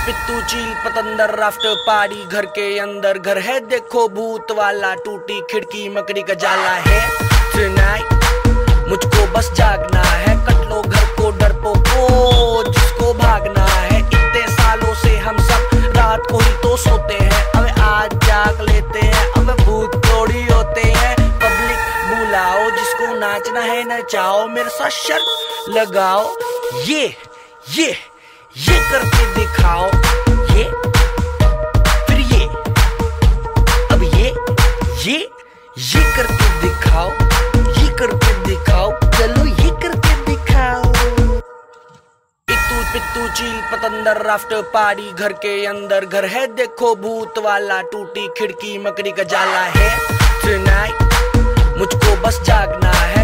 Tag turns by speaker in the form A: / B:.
A: पित्तू चील पतंदर राफ्टर पाड़ी घर के अंदर घर है देखो भूत वाला टूटी खिड़की मकड़ी का जाला है। Tonight मुझको बस जागना है कट लो घर को डरपोको जिसको भागना है। इतने सालों से हम सब रात को ही तो सोते हैं अब आज जाग लेते हैं अब भूत थोड़ी होते हैं। पब्लिक बुलाओ जिसको नाचना है नचाओ मेरे साथ शर्त लगाओ ये करके दिखाओ ये फिर ये अब ये करके दिखाओ ये करके दिखाओ चलो ये करके दिखाओ। पित्तू चील पतंदर राफ्टर पाड़ी घर के अंदर घर है देखो भूत वाला टूटी खिड़की मकड़ी का जाला है। Tonight मुझको बस जागना है